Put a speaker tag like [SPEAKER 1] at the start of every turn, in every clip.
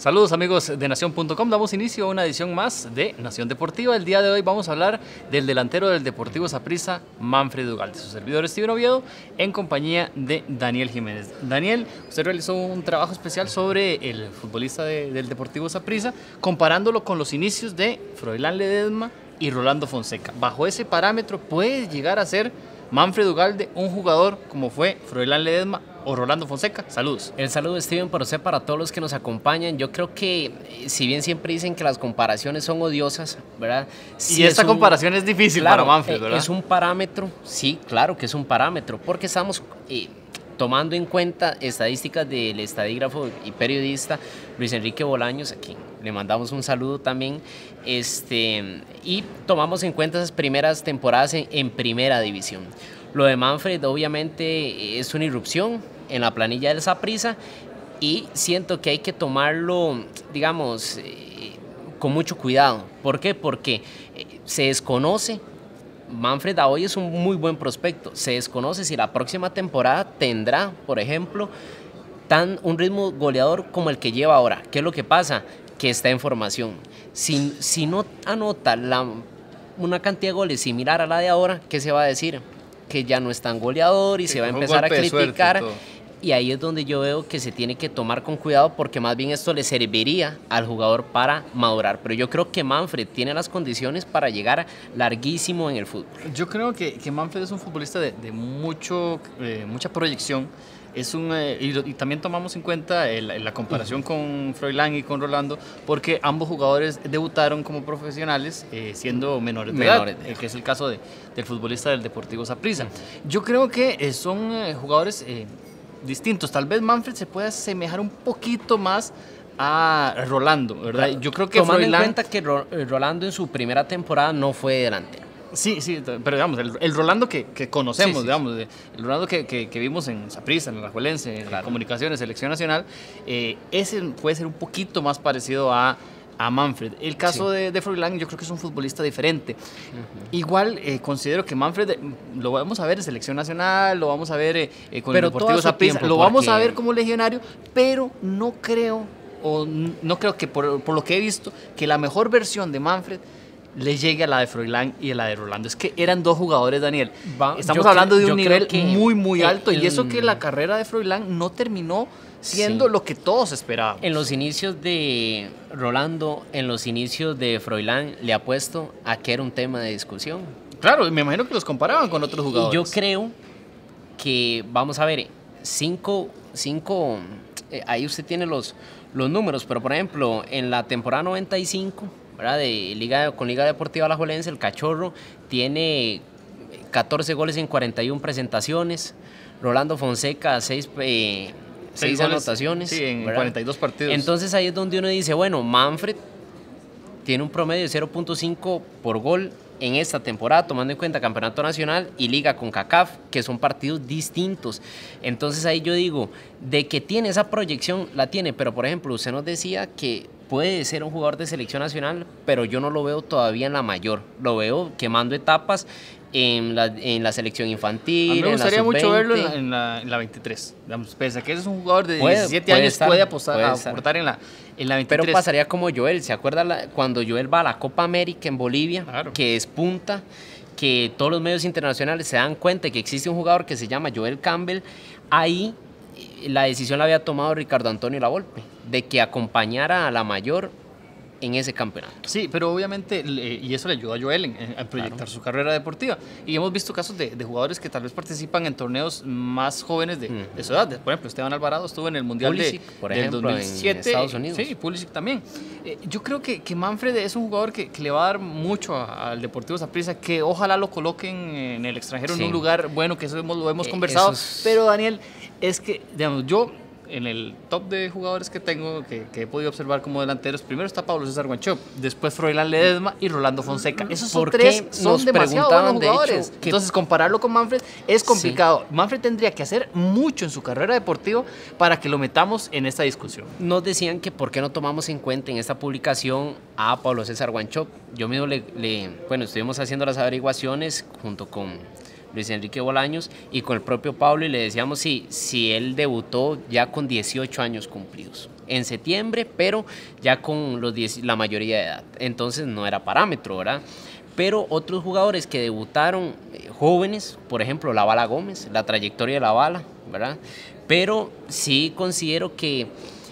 [SPEAKER 1] Saludos amigos de Nación.com, damos inicio a una edición más de Nación Deportiva. El día de hoy vamos a hablar del delantero del Deportivo Saprissa, Manfred Ugalde, su servidor Steven Oviedo, en compañía de Daniel Jiménez. Daniel, usted realizó un trabajo especial sobre el futbolista del Deportivo Saprissa, comparándolo con los inicios de Froilán Ledesma y Rolando Fonseca. Bajo ese parámetro, ¿puede llegar a ser Manfred Ugalde un jugador como fue Froilán Ledesma o Rolando Fonseca? Saludos.
[SPEAKER 2] El saludo, Steven, por usted, para todos los que nos acompañan. Yo creo que, si bien siempre dicen que las comparaciones son odiosas, ¿verdad?
[SPEAKER 1] Sí, y esta comparación es difícil, claro, para Manfred, ¿verdad?
[SPEAKER 2] Es un parámetro, sí, claro que es un parámetro, porque estamos tomando en cuenta estadísticas del estadígrafo y periodista Luis Enrique Bolaños, a quien le mandamos un saludo también, y tomamos en cuenta esas primeras temporadas en primera división. Lo de Manfred obviamente es una irrupción en la planilla del Saprissa y siento que hay que tomarlo, digamos, con mucho cuidado. ¿Por qué? Porque se desconoce. Manfred a hoy es un muy buen prospecto. Se desconoce si la próxima temporada tendrá, por ejemplo, un ritmo goleador como el que lleva ahora. ¿Qué es lo que pasa? Que está en formación. Si no anota una cantidad de goles similar a la de ahora, ¿qué se va a decir? Que ya no es tan goleador y se va a empezar a criticar. Y ahí es donde yo veo que se tiene que tomar con cuidado, porque más bien esto le serviría al jugador para madurar. Pero yo creo que Manfred tiene las condiciones para llegar larguísimo en el fútbol.
[SPEAKER 1] Yo creo que Manfred es un futbolista de mucha proyección. Y también tomamos en cuenta la comparación con Froilán y con Rolando, porque ambos jugadores debutaron como profesionales siendo menores de edad, que es el caso del futbolista del Deportivo Saprissa. Yo creo que son jugadores distintos. Tal vez Manfred se pueda asemejar un poquito más a Rolando, ¿verdad?
[SPEAKER 2] Claro.
[SPEAKER 1] Yo creo que
[SPEAKER 2] tomando
[SPEAKER 1] Froilán,
[SPEAKER 2] en cuenta que Rolando en su primera temporada no fue delantero.
[SPEAKER 1] Sí, pero digamos, el Rolando que conocemos,
[SPEAKER 2] sí.
[SPEAKER 1] digamos, el Rolando que vimos en Saprissa, en el Alajuelense, en Comunicaciones, Selección Nacional, ese puede ser un poquito más parecido a Manfred. El caso de Froilán, yo creo que es un futbolista diferente. Igual considero que Manfred lo vamos a ver en Selección Nacional, lo vamos a ver con el Deportivo Saprissa, lo vamos a ver como legionario, pero no creo que por lo que he visto, que la mejor versión de Manfred le llegue a la de Froilán y a la de Rolando. Es que eran dos jugadores, Daniel. Estamos hablando de un nivel muy alto, y eso que la carrera de Froilán no terminó siendo lo que todos esperaban.
[SPEAKER 2] En los inicios de Rolando, en los inicios de Froilán, le apuesto a que era un tema de discusión.
[SPEAKER 1] Claro, me imagino que los comparaban con otros jugadores.
[SPEAKER 2] Y yo creo que, vamos a ver, ahí usted tiene los números, pero por ejemplo, en la temporada 95, ¿verdad? Con Liga Deportiva Alajuelense, el Cachorro tiene 14 goles en 41 presentaciones. Rolando Fonseca, 6 anotaciones.
[SPEAKER 1] Sí, en
[SPEAKER 2] ¿verdad?
[SPEAKER 1] 42 partidos.
[SPEAKER 2] Entonces ahí es donde uno dice, bueno, Manfred tiene un promedio de 0.5 por gol en esta temporada, tomando en cuenta Campeonato Nacional y Liga con CONCACAF, que son partidos distintos. Entonces ahí yo digo, de que tiene esa proyección, la tiene, pero por ejemplo, usted nos decía que puede ser un jugador de Selección Nacional, pero yo no lo veo todavía en la mayor, lo veo quemando etapas en la selección infantil. A mí
[SPEAKER 1] me gustaría mucho verlo en la 23. Digamos, pese a que es un jugador de 17 años, puede aportar en la 23.
[SPEAKER 2] Pero pasaría como Joel. ¿Se acuerda cuando Joel va a la Copa América en Bolivia? Claro. Que despunta, que todos los medios internacionales se dan cuenta de que existe un jugador que se llama Joel Campbell. Ahí la decisión la había tomado Ricardo Antonio Lavolpe, de que acompañara a la mayor en ese campeonato.
[SPEAKER 1] Sí, pero obviamente, y eso le ayudó a Joel a proyectar su carrera deportiva. Y hemos visto casos de jugadores que tal vez participan en torneos más jóvenes de su edad. Por ejemplo, Esteban Alvarado estuvo en el Mundial del 2007.
[SPEAKER 2] En Estados Unidos.
[SPEAKER 1] Sí, Pulisic también. Yo creo que Manfred es un jugador que le va a dar mucho al Deportivo Saprissa, que ojalá lo coloquen en el extranjero, en un lugar bueno, que eso lo hemos conversado. Pero Daniel, es que, digamos, yo en el top de jugadores que tengo, que he podido observar como delanteros, primero está Pablo César Guanchope, después Froilán Ledesma y Rolando Fonseca. Esos son demasiado buenos jugadores. Entonces, compararlo con Manfred es complicado. Sí. Manfred tendría que hacer mucho en su carrera deportiva para que lo metamos en esta discusión.
[SPEAKER 2] Nos decían que por qué no tomamos en cuenta en esta publicación a Pablo César Guanchope. Yo mismo estuvimos haciendo las averiguaciones junto con Luis Enrique Bolaños y con el propio Pablo, y le decíamos si él debutó ya con 18 años cumplidos. en septiembre, pero ya con la mayoría de edad. Entonces no era parámetro, ¿verdad? Pero otros jugadores que debutaron jóvenes, por ejemplo, la Bala Gómez, la trayectoria de la Bala, ¿verdad? Pero sí considero que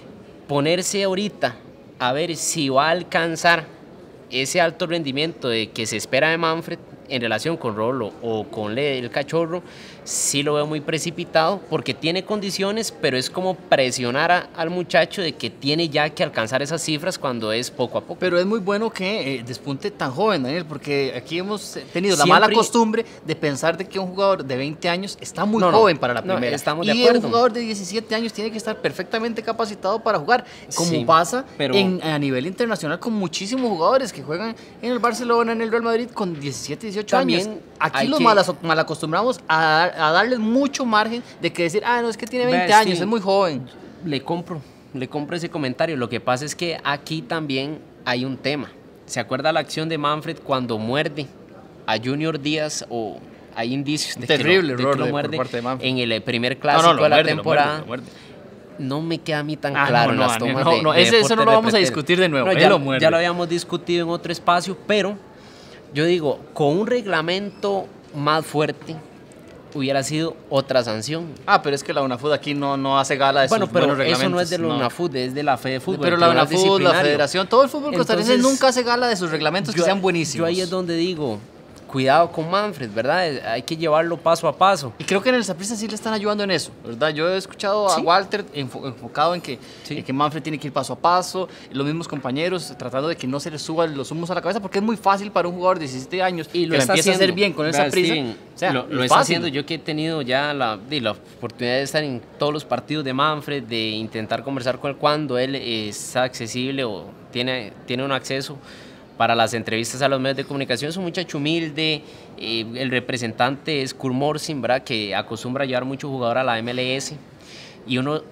[SPEAKER 2] ponerse ahorita a ver si va a alcanzar ese alto rendimiento de que se espera de Manfred en relación con Rolo o con el Cachorro, sí lo veo muy precipitado porque tiene condiciones, pero es como presionar al muchacho de que tiene ya que alcanzar esas cifras cuando es poco a poco.
[SPEAKER 1] Pero es muy bueno que despunte tan joven, Daniel, porque aquí hemos tenido la
[SPEAKER 2] Siempre,
[SPEAKER 1] mala costumbre de pensar de que un jugador de 20 años está muy
[SPEAKER 2] no,
[SPEAKER 1] joven para la
[SPEAKER 2] no,
[SPEAKER 1] primera.
[SPEAKER 2] estamos de
[SPEAKER 1] y
[SPEAKER 2] acuerdo.
[SPEAKER 1] un jugador de 17 años tiene que estar perfectamente capacitado para jugar, como
[SPEAKER 2] Sí,
[SPEAKER 1] pasa
[SPEAKER 2] pero
[SPEAKER 1] a nivel internacional con muchísimos jugadores que juegan en el Barcelona, en el Real Madrid con 17, 18
[SPEAKER 2] También
[SPEAKER 1] años. Aquí
[SPEAKER 2] hay
[SPEAKER 1] los
[SPEAKER 2] que-
[SPEAKER 1] mal acostumbramos a darles mucho margen de que decir, no, es que tiene 20
[SPEAKER 2] Vea,
[SPEAKER 1] años,
[SPEAKER 2] sí.
[SPEAKER 1] es muy joven.
[SPEAKER 2] Le compro ese comentario. Lo que pasa es que aquí también hay un tema. ¿Se acuerda la acción de Manfred cuando muerde a Junior Díaz o hay indicios de
[SPEAKER 1] Terrible
[SPEAKER 2] que
[SPEAKER 1] error
[SPEAKER 2] lo
[SPEAKER 1] por
[SPEAKER 2] muerde
[SPEAKER 1] parte de Manfred.
[SPEAKER 2] en el primer clásico de la
[SPEAKER 1] muerde,
[SPEAKER 2] temporada?
[SPEAKER 1] lo muerde.
[SPEAKER 2] No me queda a mí tan claro en las tomas
[SPEAKER 1] eso no lo vamos a discutir de nuevo.
[SPEAKER 2] No,
[SPEAKER 1] Él lo muerde.
[SPEAKER 2] ya lo habíamos discutido en otro espacio, pero yo digo, con un reglamento más fuerte hubiera sido otra sanción.
[SPEAKER 1] Pero es que la UNAFUT aquí no hace gala de
[SPEAKER 2] Bueno,
[SPEAKER 1] sus
[SPEAKER 2] pero
[SPEAKER 1] buenos reglamentos.
[SPEAKER 2] eso no es de la UNAFUT, es de la FEDEFUTBOL.
[SPEAKER 1] Pero la
[SPEAKER 2] Tribunal
[SPEAKER 1] UNAFUT, la
[SPEAKER 2] Disciplinario.
[SPEAKER 1] federación, todo el fútbol costarricense
[SPEAKER 2] Entonces,
[SPEAKER 1] nunca hace gala de sus reglamentos que sean buenísimos.
[SPEAKER 2] Yo ahí es donde digo, cuidado con Manfred, ¿verdad? Hay que llevarlo paso a paso.
[SPEAKER 1] Y creo que en el Saprissa sí le están ayudando en eso, ¿verdad? Yo he escuchado a
[SPEAKER 2] Sí.
[SPEAKER 1] Walter enfocado en que Manfred tiene que ir paso a paso, y los mismos compañeros tratando de que no se le suban los humos a la cabeza, porque es muy fácil para un jugador de 17 años
[SPEAKER 2] Y lo
[SPEAKER 1] que la
[SPEAKER 2] está
[SPEAKER 1] empieza
[SPEAKER 2] haciendo.
[SPEAKER 1] a hacer bien con el
[SPEAKER 2] Vea,
[SPEAKER 1] Saprissa.
[SPEAKER 2] Steven,
[SPEAKER 1] O sea,
[SPEAKER 2] lo
[SPEAKER 1] es
[SPEAKER 2] está
[SPEAKER 1] fácil.
[SPEAKER 2] haciendo. Yo que he tenido ya la oportunidad de estar en todos los partidos de Manfred, de intentar conversar con él cuando él está accesible o tiene un acceso para las entrevistas a los medios de comunicación. Es un muchacho humilde. El representante es Kurt Morsin, ¿verdad? Que acostumbra a llevar mucho jugador a la MLS. Y uno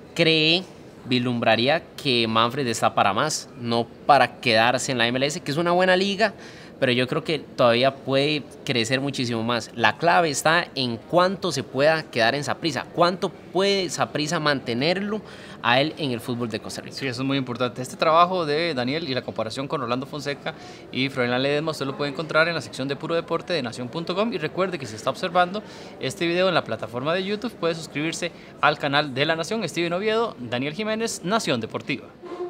[SPEAKER 2] vislumbraría que Manfred está para más, no para quedarse en la MLS, que es una buena liga, pero yo creo que todavía puede crecer muchísimo más. La clave está en cuánto se pueda quedar en Saprissa, cuánto puede Saprissa mantenerlo a él en el fútbol de Costa Rica.
[SPEAKER 1] Sí, eso es muy importante. Este trabajo de Daniel y la comparación con Rolando Fonseca y Froilán Ledesma usted lo puede encontrar en la sección de Puro Deporte de Nación.com, y recuerde que si está observando este video en la plataforma de YouTube puede suscribirse al canal de La Nación. Steven Oviedo, Daniel Jiménez, Nación Deportiva.